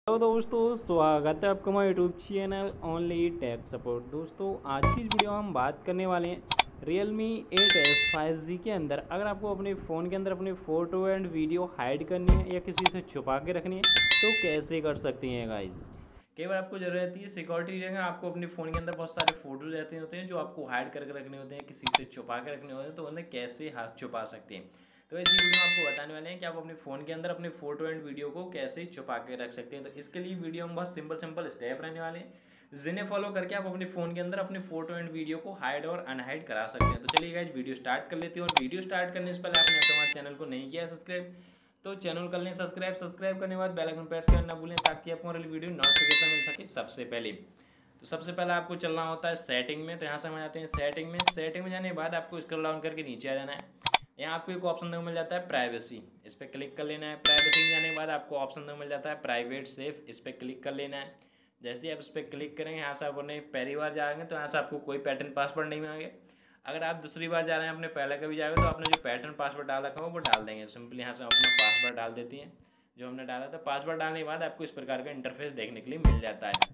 तो दोस्तों स्वागत है आपका हमारे YouTube channel only tech support. दोस्तों आज की इस वीडियो में हम बात करने वाले हैं Realme 8s 5G के अंदर अगर आपको अपने फ़ोन के अंदर अपनी फ़ोटो एंड वीडियो हाइड करनी है या किसी से छुपा के रखनी है तो कैसे कर सकते हैं गाइस। कई बार आपको जरूरत रहती है सिक्योरिटी रीजन, आपको अपने फ़ोन के अंदर बहुत सारे फोटोज रहते होते हैं जो आपको हाइड करके रखने होते हैं, किसी से छुपा के रखने होते हैं, तो उन्हें कैसे हाथ छुपा सकते हैं। तो इस वीडियो में आपको बताने वाले हैं कि आप अपने फ़ोन के अंदर अपने फोटो एंड वीडियो को कैसे छुपा के रख सकते हैं। तो इसके लिए वीडियो में बहुत सिंपल स्टेप रहने वाले हैं जिन्हें फॉलो करके आप अपने फ़ोन के अंदर अपने फोटो एंड वीडियो को हाइड और अनहाइड करा सकते हैं। तो चलिए गाइस वीडियो स्टार्ट कर लेते हैं। और वीडियो स्टार्ट करने से पहले आपने हमारे चैनल को नहीं किया है सब्सक्राइब तो चैनल कर लें सब्सक्राइब करने के बाद बेल आइकन प्रेस करना ना भूलें ताकि आपको हमारी वीडियो नोटिफिकेशन मिल सके सबसे पहले। तो सबसे पहले आपको चलना होता है सेटिंग में। तो यहाँ से हम आ जाते हैं सेटिंग में जाने के बाद आपको स्क्रॉल डाउन करके नीचे आ जाना है। यहाँ आपको एक ऑप्शन देखने मिल जाता है प्राइवेसी, इस पर क्लिक कर लेना है। प्राइवेसी में जाने के बाद आपको ऑप्शन देखने मिल जाता है प्राइवेट सेफ, इस पर क्लिक कर लेना है। जैसे ही आप इस पर क्लिक करेंगे यहाँ से आप अपने पहली बार जाएंगे तो यहाँ से आपको कोई पैटर्न पासवर्ड नहीं मांगे। अगर आप दूसरी बार जा रहे हैं अपने पहले कभी जाएंगे तो आपने जो पैटर्न पासवर्ड डाल रखा हो वो डाल देंगे। सिंपली यहाँ से अपना पासवर्ड डाल देती हैं जो हमने डाला था। पासवर्ड डालने के बाद आपको इस प्रकार का इंटरफेस देखने के लिए मिल जाता है।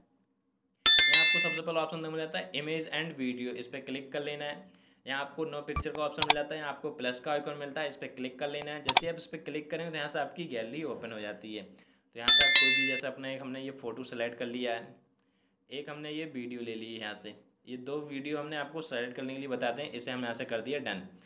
यहाँ आपको सबसे पहला ऑप्शन मिल जाता है इमेज एंड वीडियो, इस पर क्लिक कर लेना है। यहाँ आपको नो पिक्चर का ऑप्शन मिल जाता है, यहाँ आपको प्लस का आइकन मिलता है, इस पर क्लिक कर लेना है। जैसे आप इस पर क्लिक करेंगे तो यहाँ से आपकी गैलरी ओपन हो जाती है। तो यहाँ से आप कोई भी, जैसे अपने हमने ये फ़ोटो सेलेक्ट कर लिया है, एक हमने ये वीडियो ले ली है, यहाँ से ये दो वीडियो हमने आपको सेलेक्ट करने के लिए बताते हैं, इसे हमने यहाँ से कर दिया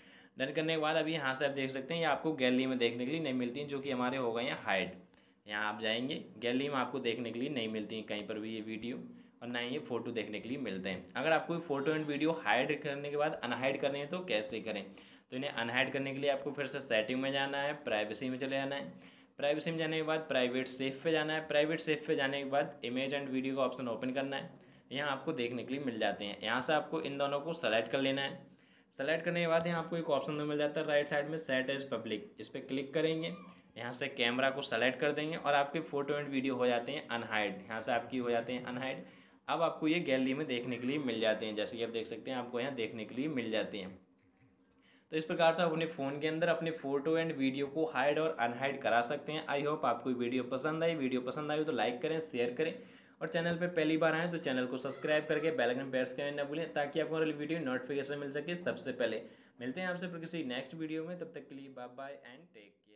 डन करने के बाद अभी यहाँ से आप देख सकते हैं ये आपको गैलरी में देखने के लिए नहीं मिलती हैं, जो कि हमारे हो गए हैं हाइड। यहाँ आप जाएंगे गैलरी में आपको देखने के लिए नहीं मिलती हैं कहीं पर भी ये वीडियो, और ना ही ये फ़ोटो देखने के लिए मिलते हैं। अगर आपको कोई फ़ोटो एंड वीडियो हाइड करने के बाद अनहाइड करने हैं तो कैसे करें। तो इन्हें अनहाइड करने के लिए आपको फिर से सेटिंग में जाना है, प्राइवेसी में चले जाना है। प्राइवेसी में जाने के बाद प्राइवेट सेफ पे जाना है। प्राइवेट सेफ पे जाने के बाद इमेज एंड वीडियो का ऑप्शन ओपन करना है। यहाँ आपको देखने के लिए मिल जाते हैं। यहाँ से आपको इन दोनों को सेलेक्ट कर लेना है। सेलेक्ट करने के बाद यहाँ आपको एक ऑप्शन मिल जाता है राइट साइड में सेट एज पब्लिक, इस पर क्लिक करेंगे। यहाँ से कैमरा को सेलेक्ट कर देंगे और आपके फ़ोटो एंड वीडियो हो जाते हैं अनहाइड। यहाँ से आपकी हो जाते हैं अनहाइड। अब आपको ये गैलरी में देखने के लिए मिल जाते हैं, जैसे कि आप देख सकते हैं आपको यहाँ देखने के लिए मिल जाते हैं। तो इस प्रकार से आप अपने फ़ोन के अंदर अपने फ़ोटो एंड वीडियो को हाइड और अनहाइड करा सकते हैं। आई होप आपको वीडियो पसंद आई हो तो लाइक करें, शेयर करें, और चैनल पे पहली बार आएँ तो चैनल को सब्सक्राइब करके बेल आइकन प्रेस करना ना भूलें ताकि आपको हमारी वीडियो नोटिफिकेशन मिल सके सबसे पहले। मिलते हैं आपसे फिर किसी नेक्स्ट वीडियो में, तब तक के लिए bye bye and take care.